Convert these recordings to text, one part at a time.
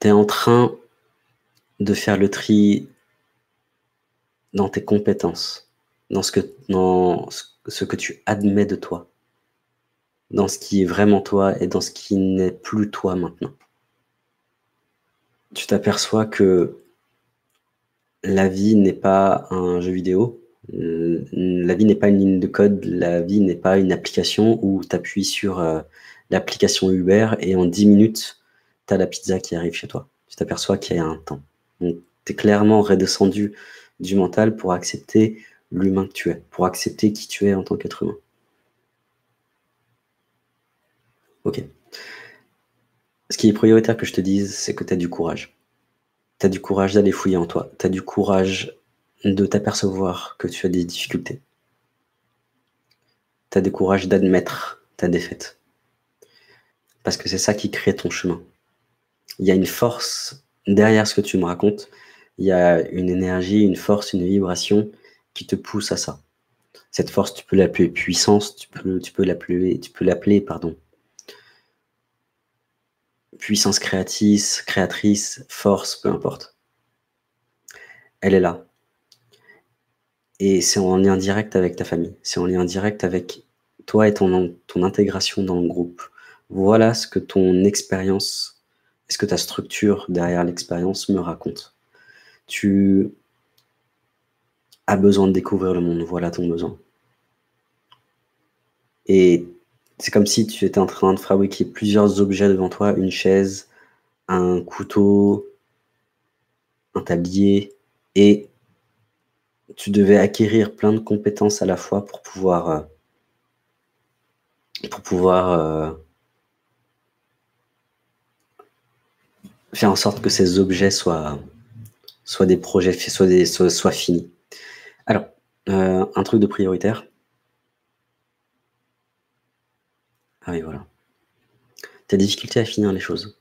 Tu es en train de faire le tri dans tes compétences, dans ce que tu admets de toi, dans ce qui est vraiment toi et dans ce qui n'est plus toi maintenant. Tu t'aperçois que la vie n'est pas un jeu vidéo, la vie n'est pas une ligne de code, la vie n'est pas une application où tu appuies sur l'application Uber et en 10 minutes, tu as la pizza qui arrive chez toi. Tu t'aperçois qu'il y a un temps. Donc, tu es clairement redescendu du mental pour accepter l'humain que tu es, pour accepter qui tu es en tant qu'être humain. Ok. Ce qui est prioritaire que je te dise, c'est que tu as du courage. Tu as du courage d'aller fouiller en toi. Tu as du courage de t'apercevoir que tu as des difficultés. Tu as du courage d'admettre ta défaite. Parce que c'est ça qui crée ton chemin. Il y a une force derrière ce que tu me racontes. Il y a une énergie, une force, une vibration qui te pousse à ça. Cette force, tu peux l'appeler puissance, tu peux l'appeler, puissance créatrice, force, peu importe. Elle est là. Et c'est en lien direct avec ta famille. C'est en lien direct avec toi et ton intégration dans le groupe. Voilà ce que ton expérience, ce que ta structure derrière l'expérience me raconte. Tu as besoin de découvrir le monde. Voilà ton besoin. Et c'est comme si tu étais en train de fabriquer plusieurs objets devant toi, une chaise, un couteau, un tablier, et tu devais acquérir plein de compétences à la fois pour pouvoir faire en sorte que ces objets soient des projets, soient finis. Alors, un truc de prioritaire. Ah oui, voilà. Tu as difficulté à finir les choses.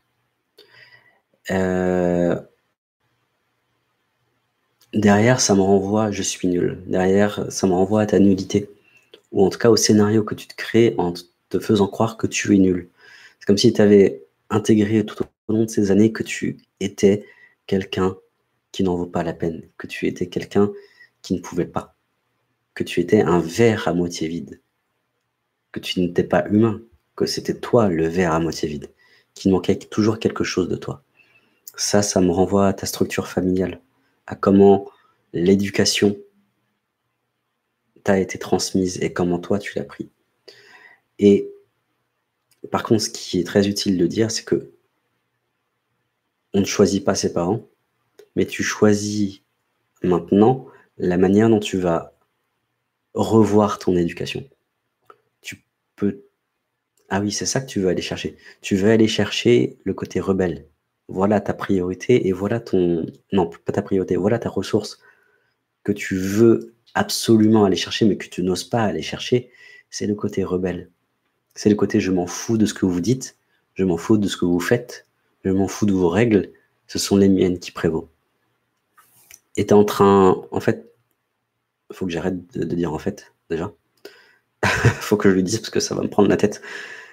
Derrière, ça me renvoie, je suis nul. Derrière, ça me renvoie à ta nullité. Ou en tout cas au scénario que tu te crées en te faisant croire que tu es nul. C'est comme si tu avais intégré tout au long de ces années que tu étais quelqu'un qui n'en vaut pas la peine, que tu étais quelqu'un qui ne pouvait pas, que tu étais un verre à moitié vide, que tu n'étais pas humain, que c'était toi le verre à moitié vide, qu'il manquait toujours quelque chose de toi. Ça me renvoie à ta structure familiale, à comment l'éducation t'a été transmise et comment toi tu l'as pris. Et par contre, ce qui est très utile de dire, c'est que on ne choisit pas ses parents, mais tu choisis maintenant la manière dont tu vas revoir ton éducation. Tu peux... Ah oui, c'est ça que tu veux aller chercher. Tu veux aller chercher le côté rebelle. Voilà ta priorité et voilà ton... Non, pas ta priorité, voilà ta ressource que tu veux absolument aller chercher, mais que tu n'oses pas aller chercher, c'est le côté rebelle. C'est le côté je m'en fous de ce que vous dites, je m'en fous de ce que vous faites, je m'en fous de vos règles, ce sont les miennes qui prévaut. Et t'es en train... En fait, il faut que j'arrête de dire en fait, déjà. Faut que je le dise parce que ça va me prendre la tête.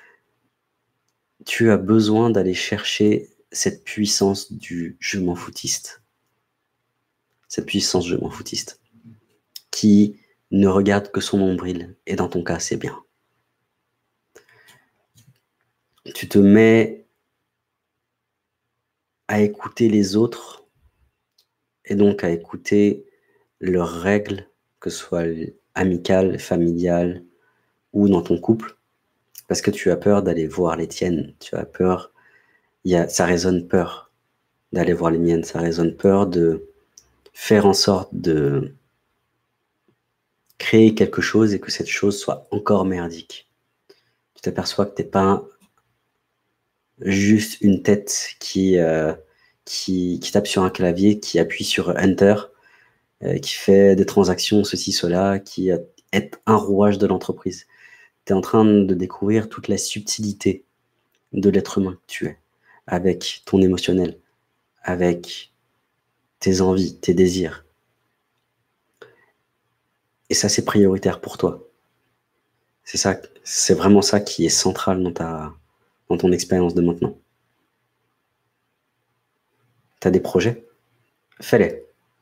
Tu as besoin d'aller chercher cette puissance du je m'en foutiste. Cette puissance je m'en foutiste. Qui ne regarde que son nombril. Et dans ton cas, c'est bien. Tu te mets à écouter les autres et donc à écouter leurs règles, que ce soit amicales, familiales ou dans ton couple, parce que tu as peur d'aller voir les tiennes. Tu as peur, ça résonne peur d'aller voir les miennes, ça résonne peur de faire en sorte de créer quelque chose et que cette chose soit encore merdique. Tu t'aperçois que t'es pas juste une tête qui tape sur un clavier, qui appuie sur Enter, qui fait des transactions, ceci, cela, qui est un rouage de l'entreprise. Tu es en train de découvrir toute la subtilité de l'être humain que tu es, avec ton émotionnel, avec tes envies, tes désirs. Et ça, c'est prioritaire pour toi. C'est vraiment ça qui est central dans ton expérience de maintenant. tu as des projets, fais-les.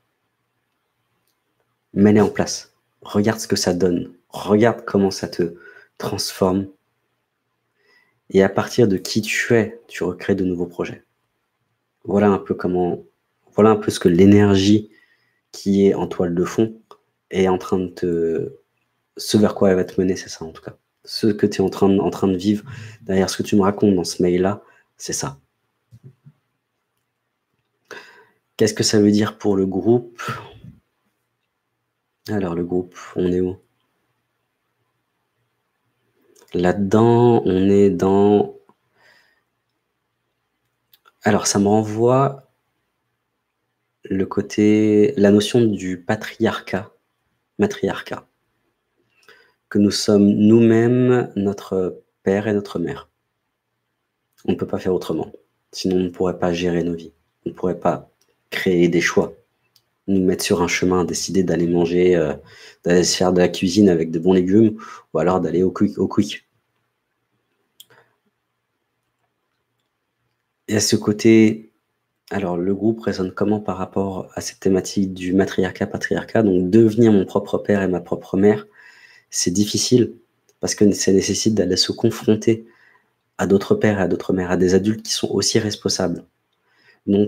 Mets-les en place. Regarde ce que ça donne. Regarde comment ça te transforme. Et à partir de qui tu es, tu recrées de nouveaux projets. Voilà un peu ce que l'énergie qui est en toile de fond est en train de ce vers quoi elle va te mener, c'est ça en tout cas. Ce que tu es en train de vivre, derrière ce que tu me racontes dans ce mail-là, c'est ça. Qu'est-ce que ça veut dire pour le groupe? Alors le groupe, on est où? Là-dedans, on est dans... Alors ça me renvoie la notion du matriarcat, que nous sommes nous-mêmes notre père et notre mère. On ne peut pas faire autrement, sinon on ne pourrait pas gérer nos vies, on ne pourrait pas créer des choix, nous mettre sur un chemin, décider d'aller manger, d'aller se faire de la cuisine avec de bons légumes, ou alors d'aller au quick. Et à ce côté, alors le groupe résonne comment par rapport à cette thématique du matriarcat-patriarcat? Donc devenir mon propre père et ma propre mère, c'est difficile, parce que ça nécessite d'aller se confronter à d'autres pères et à d'autres mères, à des adultes qui sont aussi responsables. Donc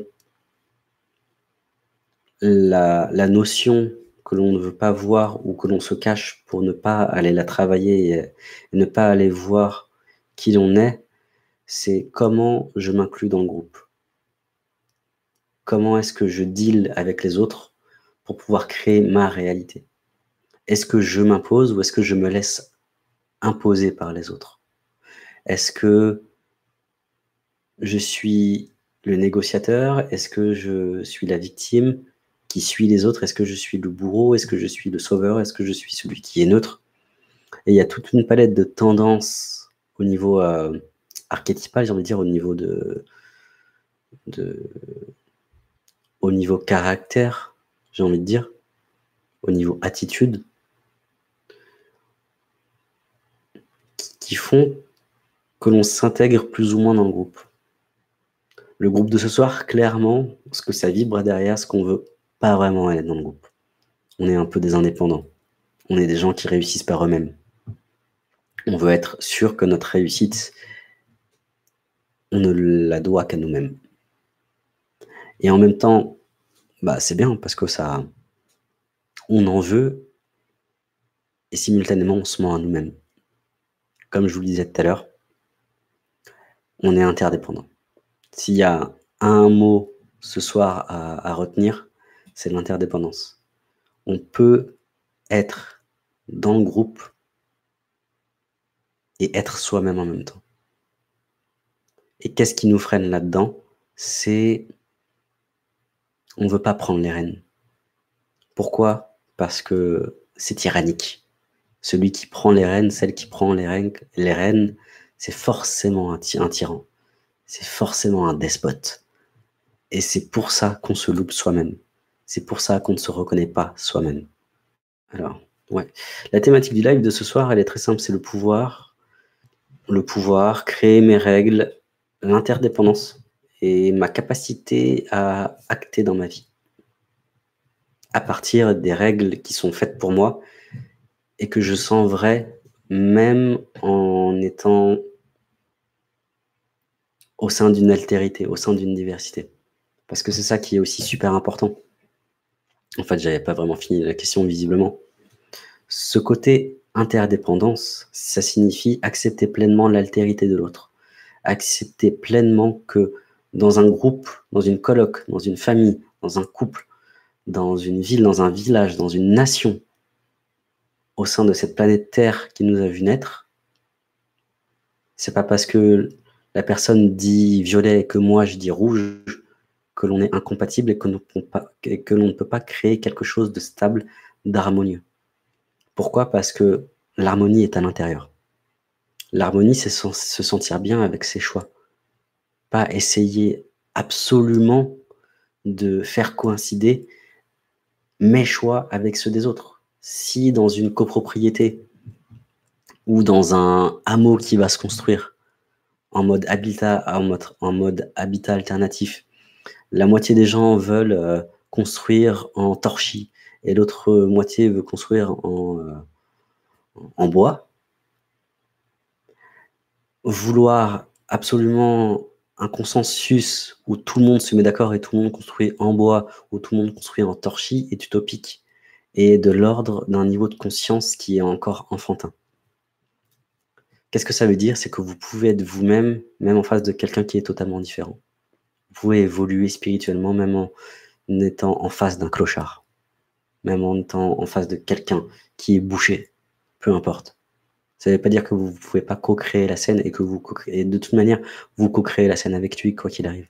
la notion que l'on ne veut pas voir ou que l'on se cache pour ne pas aller la travailler et ne pas aller voir qui l'on est, c'est comment je m'inclus dans le groupe. Comment est-ce que je deal avec les autres pour pouvoir créer ma réalité? Est-ce que je m'impose ou est-ce que je me laisse imposer par les autres? Est-ce que je suis le négociateur? Est-ce que je suis la victime qui suit les autres? Est-ce que je suis le bourreau? Est-ce que je suis le sauveur? Est-ce que je suis celui qui est neutre? Et il y a toute une palette de tendances au niveau archétypal, j'ai envie de dire, au niveau caractère, j'ai envie de dire, au niveau attitude, qui font que l'on s'intègre plus ou moins dans le groupe. Le groupe de ce soir, clairement, ce que ça vibre derrière, ce qu'on veut pas vraiment être dans le groupe. On est un peu des indépendants. On est des gens qui réussissent par eux-mêmes. On veut être sûr que notre réussite, on ne la doit qu'à nous-mêmes. Et en même temps, bah, c'est bien parce que ça, on en veut et simultanément on se ment à nous-mêmes. Comme je vous le disais tout à l'heure, on est interdépendants. S'il y a un mot ce soir à retenir, c'est l'interdépendance. On peut être dans le groupe et être soi-même en même temps. Et qu'est-ce qui nous freine là-dedans? C'est on ne veut pas prendre les rênes. Pourquoi? Parce que c'est tyrannique. Celui qui prend les rênes, celle qui prend les rênes, c'est forcément un tyran. C'est forcément un despote. Et c'est pour ça qu'on se loupe soi-même. C'est pour ça qu'on ne se reconnaît pas soi-même. Alors, ouais. La thématique du live de ce soir, elle est très simple, c'est le pouvoir. Le pouvoir, créer mes règles, l'interdépendance et ma capacité à acter dans ma vie. À partir des règles qui sont faites pour moi et que je sens vraies, même en étant au sein d'une altérité, au sein d'une diversité. Parce que c'est ça qui est aussi super important. En fait, j'avais pas vraiment fini la question visiblement. Ce côté interdépendance, ça signifie accepter pleinement l'altérité de l'autre. Accepter pleinement que dans un groupe, dans une coloc, dans une famille, dans un couple, dans une ville, dans un village, dans une nation, au sein de cette planète Terre qui nous a vu naître, c'est pas parce que la personne dit violet et que moi je dis rouge que l'on est incompatible et que l'on ne peut pas créer quelque chose de stable, d'harmonieux. Pourquoi? Parce que l'harmonie est à l'intérieur. L'harmonie, c'est se sentir bien avec ses choix. Pas essayer absolument de faire coïncider mes choix avec ceux des autres. Si dans une copropriété ou dans un hameau qui va se construire en mode habitat alternatif, La moitié des gens veulent, construire en torchis et l'autre moitié veut construire en bois. Vouloir absolument un consensus où tout le monde se met d'accord et tout le monde construit en bois, ou tout le monde construit en torchis est utopique et de l'ordre d'un niveau de conscience qui est encore enfantin. Qu'est-ce que ça veut dire? C'est que vous pouvez être vous-même, même en face de quelqu'un qui est totalement différent. Vous pouvez évoluer spirituellement même en étant en face d'un clochard, même en étant en face de quelqu'un qui est bouché, peu importe. Ça ne veut pas dire que vous ne pouvez pas co-créer la scène et que vous co-créez, et de toute manière, vous co-créez la scène avec lui quoi qu'il arrive.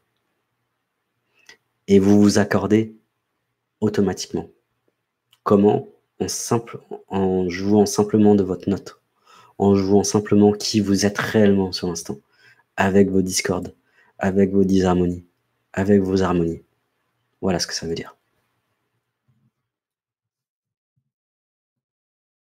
Et vous vous accordez automatiquement. Comment? En jouant simplement de votre note, en jouant simplement qui vous êtes réellement sur l'instant, avec vos discordes, avec vos disharmonies, avec vos harmonies. Voilà ce que ça veut dire.